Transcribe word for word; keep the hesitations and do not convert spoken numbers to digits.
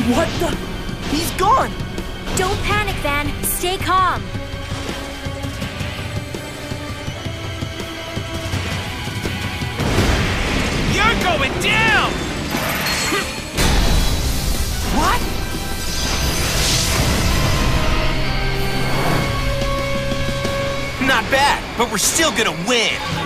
What the? He's gone! Don't panic, Van. Stay calm. You're going down! What? Not bad, but we're still gonna win.